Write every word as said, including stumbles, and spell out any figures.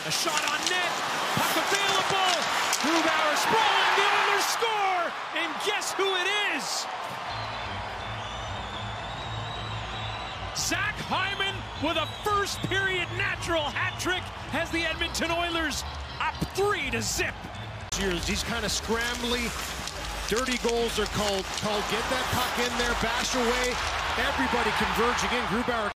A shot on net. Puck available. Grubauer sprawling. The Oilers score. And guess who it is? Zach Hyman with a first period natural hat trick has the Edmonton Oilers up three to zip. These kind of scrambly, dirty goals are called. Called. Get that puck in there, bash away. Everybody converging in. Grubauer